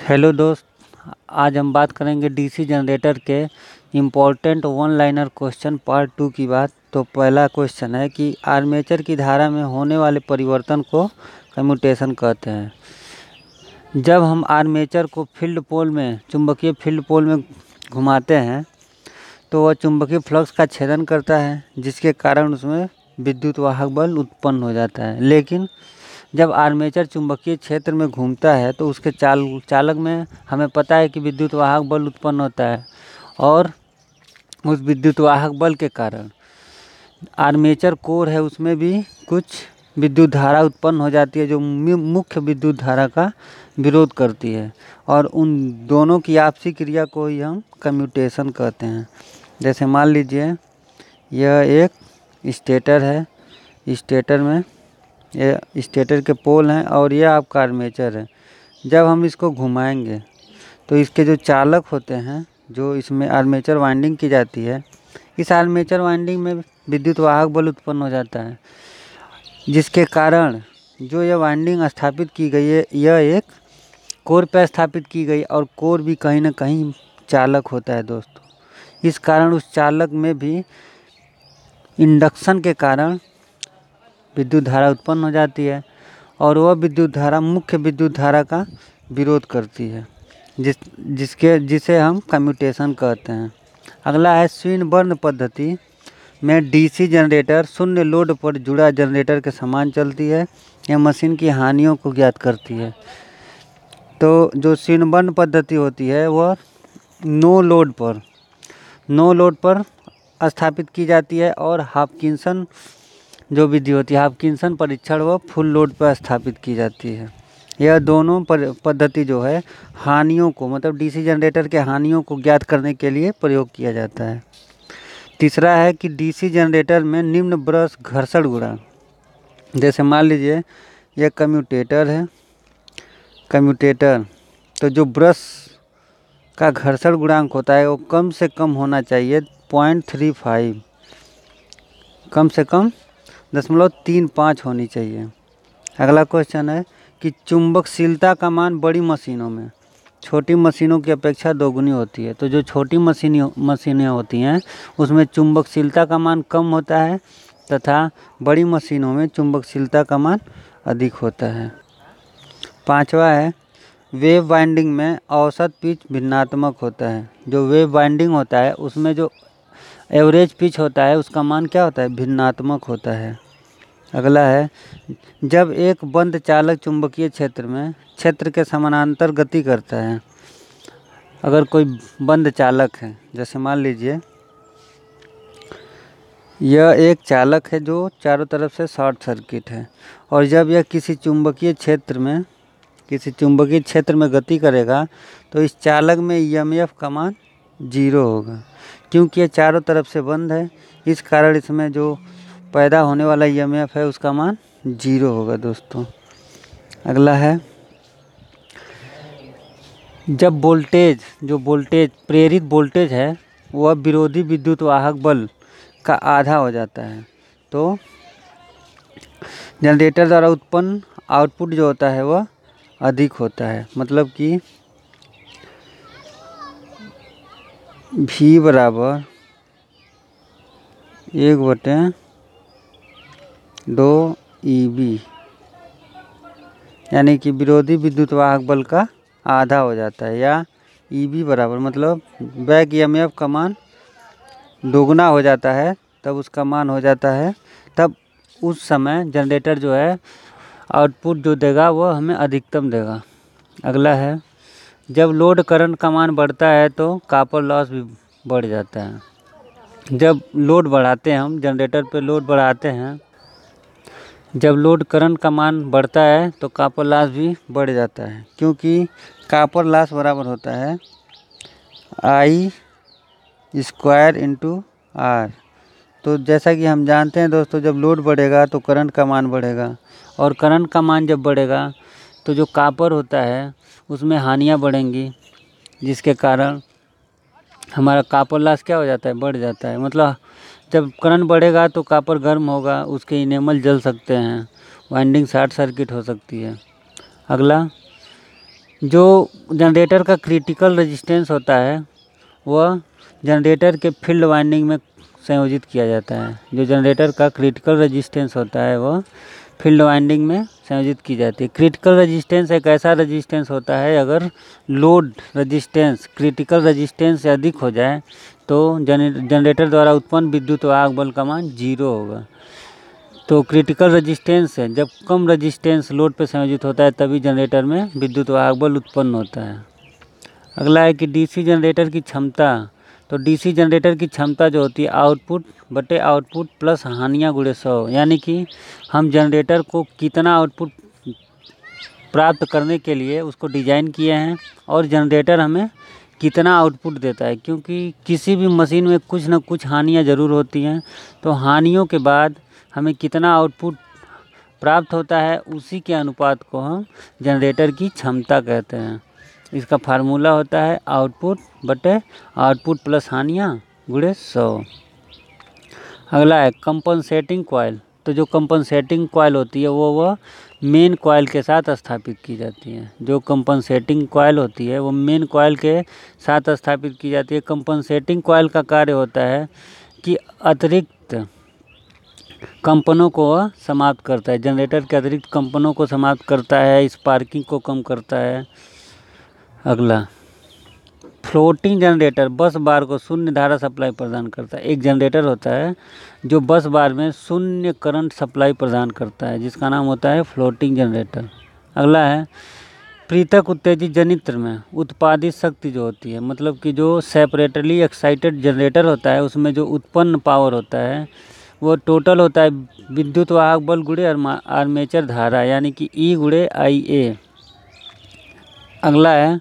Hello दोस्त, आज हम बात करेंगे डीसी जनरेटर के important one liner question part 2 की बात। तो पहला क्वेश्चन है कि आर्मेचर की धारा में होने वाले परिवर्तन को कम्यूटेशन कहते हैं। जब हम आर्मेचर को फील्ड पोल में चुंबकीय फील्ड पोल में घुमाते हैं तो वह चुंबकीय फ्लक्स का छेदन करता है, जिसके कारण उसमें विद्युत वाहक बल उत्पन्न हो जाता है। लेकिन जब आर्मेचर चुंबकीय क्षेत्र में घूमता है तो उसके चालक में हमें पता है कि विद्युत वाहक बल उत्पन्न होता है, और उस विद्युत वाहक बल के कारण आर्मेचर कोर है उसमें भी कुछ विद्युत धारा उत्पन्न हो जाती है, जो मुख्य विद्युत धारा का विरोध करती है, और उन दोनों की आपसी क्रिया को ही हम कम्यूटेशन कहते हैं। जैसे मान लीजिए यह एक स्टेटर है, स्टेटर में ये स्टेटर के पोल हैं और ये आपका आर्मेचर है। जब हम इसको घुमाएंगे तो इसके जो चालक होते हैं, जो इसमें आर्मेचर वाइंडिंग की जाती है, इस आर्मेचर वाइंडिंग में विद्युत वाहक बल उत्पन्न हो जाता है, जिसके कारण जो यह वाइंडिंग स्थापित की गई है यह एक कोर पर स्थापित की गई, और कोर भी कहीं ना कहीं चालक होता है दोस्तों। इस कारण उस चालक में भी इंडक्शन के कारण विद्युत धारा उत्पन्न हो जाती है, और वह विद्युत धारा मुख्य विद्युत धारा का विरोध करती है, जिसे हम कम्यूटेशन कहते हैं। अगला है स्विनबर्न पद्धति में डीसी जनरेटर शून्य लोड पर जुड़ा जनरेटर के समान चलती है। यह मशीन की हानियों को ज्ञात करती है। तो जो स्विनबर्न पद्धति होती है वह नो लोड पर स्थापित की जाती है, और हाफकिंसन जो विधि होती है, हाफकिंसन परीक्षण, वह फुल लोड पर स्थापित की जाती है। यह दोनों पद्धति जो है हानियों को, मतलब डीसी जनरेटर के हानियों को ज्ञात करने के लिए प्रयोग किया जाता है। तीसरा है कि डीसी जनरेटर में निम्न ब्रश घर्षण गुणांक, जैसे मान लीजिए यह कम्यूटेटर है, तो जो ब्रश का घर्षण गुणांक होता है वो कम से कम होना चाहिए 0.35, कम से कम 0.35 होनी चाहिए। अगला क्वेश्चन है कि चुंबकशीलता का मान बड़ी मशीनों में छोटी मशीनों की अपेक्षा दोगुनी होती है। तो जो छोटी मशीनें होती हैं उसमें चुंबकशीलता का मान कम होता है, तथा बड़ी मशीनों में चुंबकशीलता का मान अधिक होता है। पांचवा है वेव वाइंडिंग में औसत पिच भिन्नात्मक होता है। जो वेव वाइंडिंग होता है उसमें जो एवरेज पिच होता है उसका मान क्या होता है, भिन्नात्मक होता है। अगला है जब एक बंद चालक चुंबकीय क्षेत्र के समानांतर गति करता है। अगर कोई बंद चालक है, जैसे मान लीजिए यह एक चालक है जो चारों तरफ से शॉर्ट सर्किट है, और जब यह किसी चुंबकीय क्षेत्र में गति करेगा तो इस चालक में ईएमएफ का मान 0 होगा, क्योंकि यह चारों तरफ से बंद है। इस कारण इसमें जो पैदा होने वाला ईएमएफ है उसका मान 0 होगा दोस्तों। अगला है जब प्रेरित वोल्टेज है वह विरोधी विद्युत वाहक बल का आधा हो जाता है, तो जनरेटर द्वारा उत्पन्न आउटपुट जो होता है वह अधिक होता है। मतलब कि V बराबर 1/2 EB, यानी कि विरोधी विद्युत वाहक बल का आधा हो जाता है, या EB बराबर मतलब बैक ईएमएफ का मान दोगुना हो जाता है, तब उसका मान हो जाता है, तब उस समय जनरेटर जो है आउटपुट जो देगा वह हमें अधिकतम देगा। अगला है जब लोड करंट का मान बढ़ता है तो कॉपर लॉस भी बढ़ जाता है। जब लोड बढ़ाते हैं, हम जनरेटर पे लोड बढ़ाते हैं, जब लोड करंट का मान बढ़ता है तो कॉपर लॉस भी बढ़ जाता है, क्योंकि कॉपर लॉस बराबर होता है I² × R। तो जैसा कि हम जानते हैं दोस्तों, जब लोड बढ़ेगा तो करंट का मान बढ़ेगा, और करंट का मान जब बढ़ेगा तो जो कॉपर होता है उसमें हानियाँ बढ़ेंगी, जिसके कारण हमारा कॉपर लॉस क्या हो जाता है, बढ़ जाता है। मतलब जब करंट बढ़ेगा तो कॉपर गर्म होगा, उसके इनेमल जल सकते हैं, वाइंडिंग शॉर्ट सर्किट हो सकती है। अगला जो जनरेटर का क्रिटिकल रेजिस्टेंस होता है वह जनरेटर के फील्ड वाइंडिंग में संयोजित किया जाता है। जो जनरेटर का क्रिटिकल रेजिस्टेंस होता है वह फील्ड वाइंडिंग में संयोजित की जाती है। क्रिटिकल रेजिस्टेंस एक ऐसा रेजिस्टेंस होता है, अगर लोड रेजिस्टेंस क्रिटिकल रेजिस्टेंस से अधिक हो जाए तो जनरेटर द्वारा उत्पन्न विद्युत वाहक बल का मान 0 होगा। तो क्रिटिकल रेजिस्टेंस है, जब कम रेजिस्टेंस लोड पर संयोजित होता है तभी जनरेटर में विद्युत वाहक बल उत्पन्न होता है। अगला है कि डीसी जनरेटर की क्षमता। तो डीसी जनरेटर की क्षमता जो होती है आउटपुट बटे आउटपुट प्लस हानियाँ गुणे 100, यानी कि हम जनरेटर को कितना आउटपुट प्राप्त करने के लिए उसको डिज़ाइन किए हैं और जनरेटर हमें कितना आउटपुट देता है, क्योंकि किसी भी मशीन में कुछ ना कुछ हानियाँ ज़रूर होती हैं। तो हानियों के बाद हमें कितना आउटपुट प्राप्त होता है उसी के अनुपात को हम जनरेटर की क्षमता कहते हैं। इसका फार्मूला होता है आउटपुट बटे आउटपुट प्लस हानियाँ गुणे 100। अगला है कंपनसेटिंग कॉइल। तो जो कंपनसेटिंग कॉइल होती है वह मेन कॉइल के साथ स्थापित की जाती है। जो कंपनसेटिंग कॉइल होती है वो मेन कॉइल के साथ स्थापित की जाती है। कंपनसेटिंग कॉइल का कार्य होता है कि अतिरिक्त कंपनों को वह समाप्त करता है, जनरेटर के अतिरिक्त कंपनों को समाप्त करता है, स्पार्किंग को कम करता है। अगला फ्लोटिंग जनरेटर बस बार को शून्य धारा सप्लाई प्रदान करता है। एक जनरेटर होता है जो बस बार में शून्य करंट सप्लाई प्रदान करता है, जिसका नाम होता है फ्लोटिंग जनरेटर। अगला है पृथक उत्तेजित जनित्र में उत्पादित शक्ति जो होती है, मतलब कि जो सेपरेटली एक्साइटेड जनरेटर होता है उसमें जो उत्पन्न पावर होता है वो टोटल होता है विद्युत वाहक बल गुणे आर्मेचर धारा, यानी कि ई गुणे आई ए। अगला है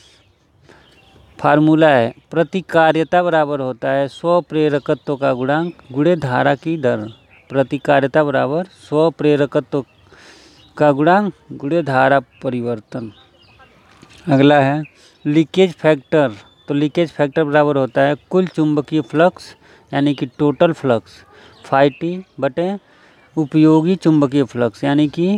फार्मूला है प्रतिकार्यता बराबर होता है स्वप्रेरकत्व का गुणांक गुणे धारा की दर। प्रतिकार्यता बराबर स्वप्रेरकत्व का गुणांक गुणे धारा परिवर्तन। अगला है लीकेज फैक्टर। तो लीकेज फैक्टर बराबर होता है कुल चुंबकीय फ्लक्स यानी कि टोटल फ्लक्स φT बटे उपयोगी चुंबकीय फ्लक्स, यानी कि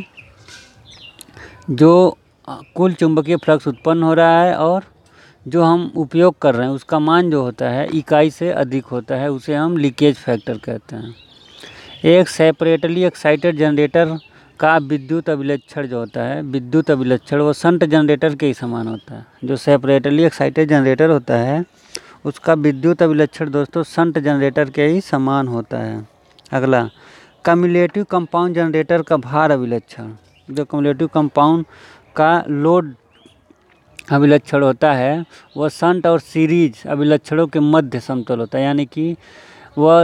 जो कुल चुंबकीय फ्लक्स उत्पन्न हो रहा है और जो हम उपयोग कर रहे हैं उसका मान जो होता है इकाई से अधिक होता है, उसे हम लीकेज फैक्टर कहते हैं। एक सेपरेटली एक्साइटेड जनरेटर का विद्युत अभिलक्षण जो होता है, विद्युत अभिलक्षण वो शंट जनरेटर के ही समान होता है। जो सेपरेटली एक्साइटेड जनरेटर होता है उसका विद्युत अभिलक्षण दोस्तों शंट जनरेटर के ही समान होता है। अगला कम्युलेटिव कंपाउंड जनरेटर का भार अभिलक्षण। जो कम्युलेटिव कंपाउंड का लोड अभिलक्षण होता है वह शंट और सीरीज अभिलक्षणों के मध्य समतल होता है, यानी कि वह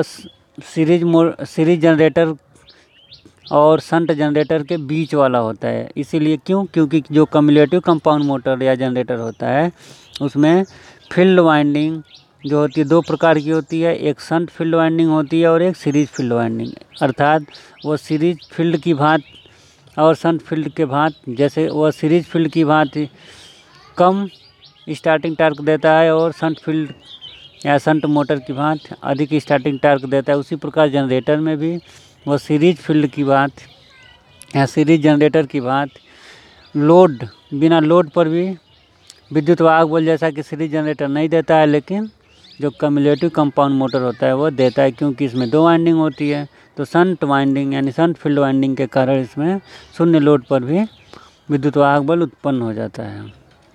सीरीज जनरेटर और शंट जनरेटर के बीच वाला होता है। इसीलिए क्योंकि जो कम्युलेटिव कंपाउंड मोटर या जनरेटर होता है उसमें फील्ड वाइंडिंग जो होती है दो प्रकार की होती है, एक शंट फील्ड वाइंडिंग होती है और एक सीरीज फील्ड वाइंडिंग। अर्थात वो सीरीज फील्ड की भांति और शंट फील्ड के भांति, जैसे वह सीरीज फील्ड की भांति कम स्टार्टिंग टार्क देता है और शंट फील्ड या शंट मोटर की भांति अधिक स्टार्टिंग टार्क देता है, उसी प्रकार जनरेटर में भी वो सीरीज फील्ड की भांति या सीरीज जनरेटर की भांति लोड बिना लोड पर भी विद्युत वाहक बल जैसा कि सीरीज जनरेटर नहीं देता है, लेकिन जो कम्युलेटिव कंपाउंड मोटर होता है वो देता है, क्योंकि इसमें दो वाइंडिंग होती है। तो शंट वाइंडिंग यानी शंट फील्ड वाइंडिंग के कारण इसमें शून्य लोड पर भी विद्युत वाहक बल उत्पन्न हो जाता है।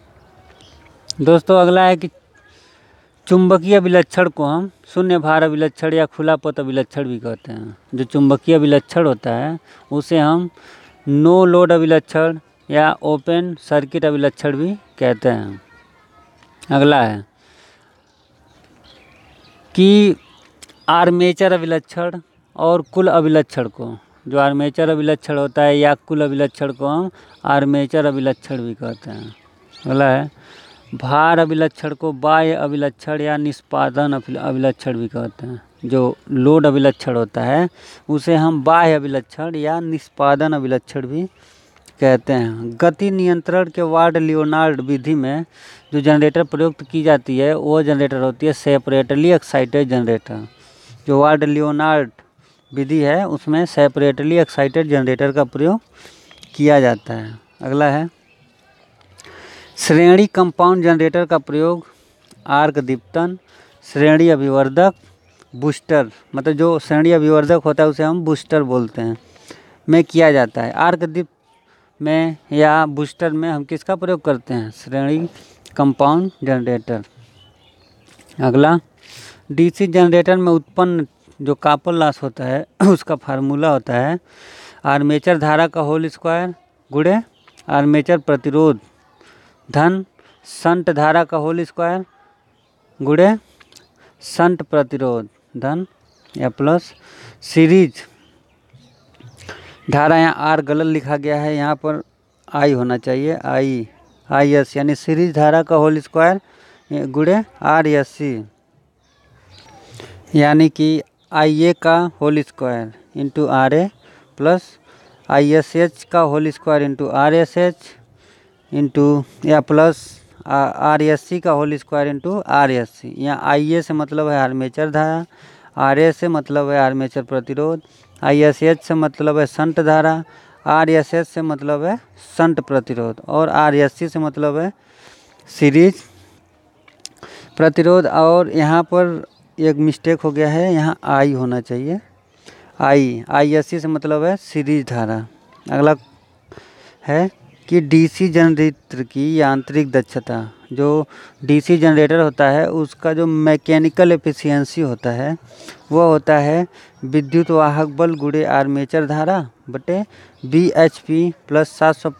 दोस्तों अगला है कि चुंबकीय अभिलक्षण को हम शून्य भार अभिलक्षण या खुला पथ अभिलक्षण भी कहते हैं। जो चुंबकीय अभिलक्षण होता है उसे हम नो लोड अभिलक्षण या ओपन सर्किट अभिलक्षण भी कहते हैं। अगला है कि आर्मेचर अभिलक्षण और कुल अभिलक्षण को, जो आर्मेचर अभिलक्षण होता है या कुल अभिलक्षण को हम आर्मेचर अभिलक्षण भी कहते हैं। अगला है भार अभिलक्षण को बाह्य अभिलक्षण या निष्पादन अभिलक्षण भी कहते हैं। जो लोड अभिलक्षण होता है उसे हम बाह्य अभिलक्षण या निष्पादन अभिलक्षण भी कहते हैं। गति नियंत्रण के वार्ड लियोनार्ड विधि में जो जनरेटर प्रयुक्त की जाती है वो जनरेटर होती है सेपरेटली एक्साइटेड जनरेटर। जो वार्ड लियोनार्ड विधि है उसमें सेपरेटली एक्साइटेड जनरेटर का प्रयोग किया जाता है। अगला है श्रेणी कंपाउंड जनरेटर का प्रयोग आर्क दीप्तन, श्रेणी अभिवर्धक, बूस्टर, मतलब जो श्रेणी अभिवर्धक होता है उसे हम बूस्टर बोलते हैं, में किया जाता है। आर्क दीप्त में या बूस्टर में हम किसका प्रयोग करते हैं? श्रेणी कंपाउंड जनरेटर। अगला, डीसी जनरेटर में उत्पन्न जो कॉपर लॉस होता है उसका फार्मूला होता है आर्मेचर धारा का होल स्क्वायर गुणे आर्मेचर प्रतिरोध धन शंट धारा का होल स्क्वायर गुणे शंट प्रतिरोध धन या प्लस सीरीज धारा, यहाँ आर गलत लिखा गया है, यहाँ पर आई होना चाहिए, आई एस, यानी सीरीज धारा का होल स्क्वायर गुणे आर एस सी, यानी कि आई ए का whole square into R A plus I S H का whole square into R S H into या प्लस आर एस सी का whole square into R S C. यहाँ I ए से मतलब है आर्मेचर धारा, आर ए से मतलब है आर्मेचर प्रतिरोध, आई एस एच से मतलब है शंट धारा, आर एस एच से मतलब है शंट प्रतिरोध और आर एस सी से मतलब है सीरीज प्रतिरोध। और यहाँ पर एक मिस्टेक हो गया है, यहाँ आई होना चाहिए, आई एस सी से मतलब है सीरीज धारा। अगला है कि डीसी जनरेटर की यांत्रिक दक्षता, जो डीसी जनरेटर होता है उसका जो मैकेनिकल एफिशिएंसी होता है वो होता है विद्युत वाहक बल गुणे आर्मेचर धारा बटे बी एच पी प्लस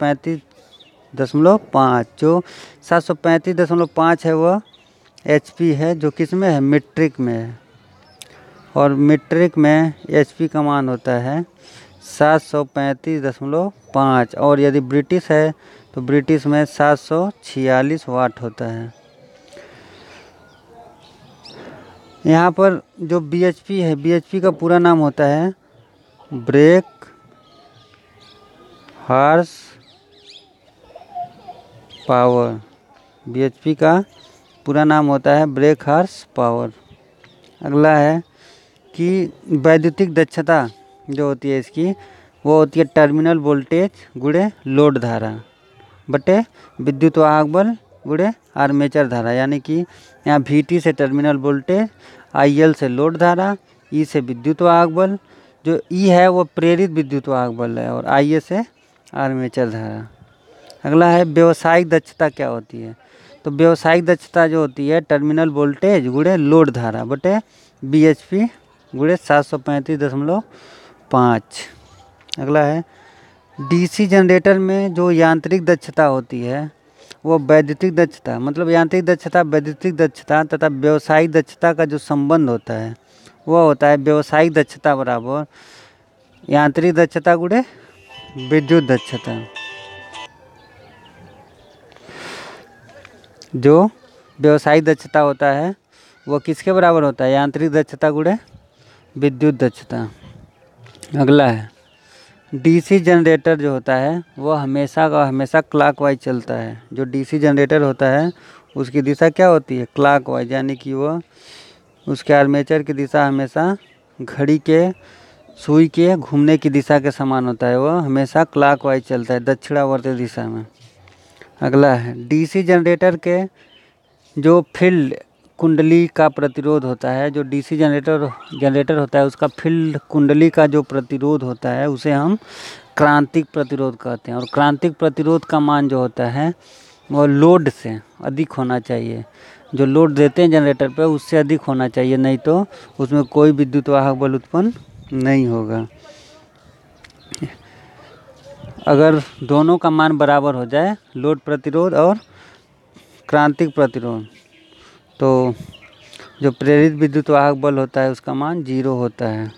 735.5, जो 735.5 है वह एच पी है, जो किस में है? मीट्रिक में है, और मीट्रिक में एच पी का मान होता है 735.5, और यदि ब्रिटिश है तो ब्रिटिश में 746 वाट होता है। यहाँ पर जो बीएचपी है, बीएचपी का पूरा नाम होता है ब्रेक हॉर्स पावर, बीएचपी का पूरा नाम होता है ब्रेक हॉर्स पावर। अगला है कि वैद्युतिक दक्षता जो होती है इसकी वो होती है टर्मिनल वोल्टेज गुणे लोड धारा बटे विद्युत वाहक बल गुणे आर्मेचर धारा, यानी कि यहाँ VT से टर्मिनल वोल्टेज, IL से लोड धारा, E से विद्युत वाहक बल, जो E है वो प्रेरित विद्युत वाहक बल है, और IA से आर्मेचर धारा। अगला है व्यावसायिक दक्षता क्या होती है? तो व्यावसायिक दक्षता जो होती है टर्मिनल वोल्टेज गुणे लोड धारा बटे BHP गुणे 735.5। अगला है डीसी जनरेटर में जो यांत्रिक दक्षता होती है वो वैद्युतिक दक्षता, मतलब यांत्रिक दक्षता, वैद्युतिक दक्षता तथा व्यावसायिक दक्षता का जो संबंध होता है वो होता है व्यावसायिक दक्षता बराबर यांत्रिक दक्षता गुणे विद्युत दक्षता। जो व्यावसायिक दक्षता होता है वो किसके बराबर होता है? यांत्रिक दक्षता गुणे विद्युत दक्षता। अगला है डीसी जनरेटर जो होता है वो हमेशा का हमेशा क्लॉकवाइज चलता है। जो डीसी जनरेटर होता है उसकी दिशा क्या होती है? क्लॉकवाइज, यानी कि वो उसके आर्मेचर की दिशा हमेशा घड़ी के सुई के घूमने की दिशा के समान होता है, वो हमेशा क्लॉकवाइज चलता है, दक्षिणावर्ती दिशा में। अगला है डीसी जनरेटर के जो फील्ड कुंडली का प्रतिरोध होता है, जो डीसी जनरेटर होता है उसका फील्ड कुंडली का जो प्रतिरोध होता है उसे हम क्रांतिक प्रतिरोध कहते हैं, और क्रांतिक प्रतिरोध का मान जो होता है वो लोड से अधिक होना चाहिए। जो लोड देते हैं जनरेटर पे उससे अधिक होना चाहिए, नहीं तो उसमें कोई विद्युत वाहक बल उत्पन्न नहीं होगा। अगर दोनों का मान बराबर हो जाए, लोड प्रतिरोध और क्रांतिक प्रतिरोध, तो जो प्रेरित विद्युत वाहक बल होता है उसका मान 0 होता है।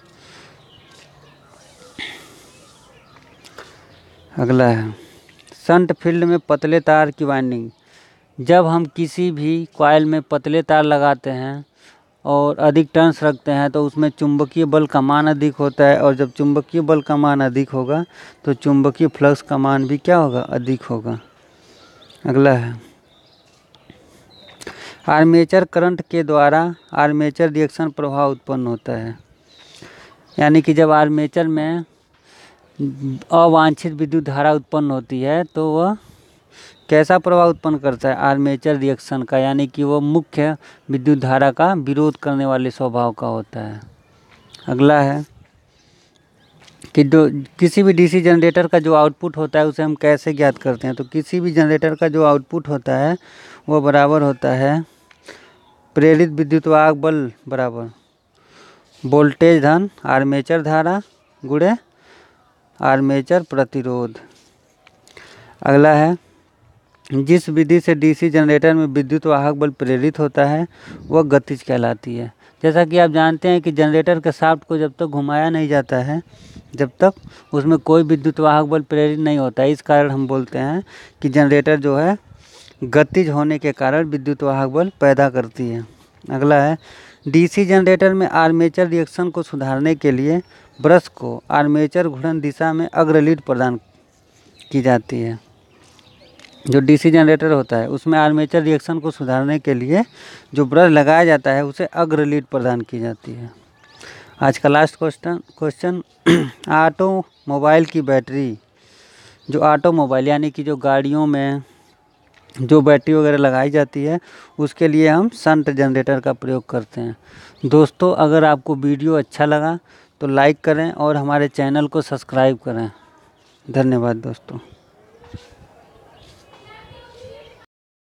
अगला है शंट फील्ड में पतले तार की वाइंडिंग। जब हम किसी भी कॉइल में पतले तार लगाते हैं और अधिक टर्न्स रखते हैं तो उसमें चुंबकीय बल का मान अधिक होता है, और जब चुंबकीय बल का मान अधिक होगा तो चुंबकीय फ्लक्स का मान भी क्या होगा? अधिक होगा। अगला है आर्मेचर करंट के द्वारा आर्मेचर रिएक्शन प्रभाव उत्पन्न होता है, यानी कि जब आर्मेचर में अवांछित विद्युत धारा उत्पन्न होती है तो वह कैसा प्रभाव उत्पन्न करता है? आर्मेचर रिएक्शन का, यानी कि वो मुख्य विद्युत धारा का विरोध करने वाले स्वभाव का होता है। अगला है कि किसी भी डीसी जनरेटर का जो आउटपुट होता है उसे हम कैसे ज्ञात करते हैं? तो किसी भी जनरेटर का जो आउटपुट होता है वो बराबर होता है प्रेरित विद्युत वाहक बल बराबर वोल्टेज धन आर्मेचर धारा गुणे आर्मेचर प्रतिरोध। अगला है जिस विधि से डीसी जनरेटर में विद्युत वाहक बल प्रेरित होता है वह गतिज कहलाती है। जैसा कि आप जानते हैं कि जनरेटर के शाफ्ट को जब तक घुमाया नहीं जाता है जब तक उसमें कोई विद्युत वाहक बल प्रेरित नहीं होता है। इस कारण हम बोलते हैं कि जनरेटर जो है गतिज होने के कारण विद्युत वाहक बल पैदा करती है। अगला है डीसी जनरेटर में आर्मेचर रिएक्शन को सुधारने के लिए ब्रश को आर्मेचर घूर्णन दिशा में अग्रलीड प्रदान की जाती है। जो डीसी जनरेटर होता है उसमें आर्मेचर रिएक्शन को सुधारने के लिए जो ब्रश लगाया जाता है उसे अग्रलीड प्रदान की जाती है। आज का लास्ट क्वेश्चन ऑटोमोबाइल की बैटरी, जो ऑटोमोबाइल यानी कि जो गाड़ियों में जो बैटरी वगैरह लगाई जाती है उसके लिए हम शंट जनरेटर का प्रयोग करते हैं। दोस्तों, अगर आपको वीडियो अच्छा लगा तो लाइक करें और हमारे चैनल को सब्सक्राइब करें। धन्यवाद दोस्तों।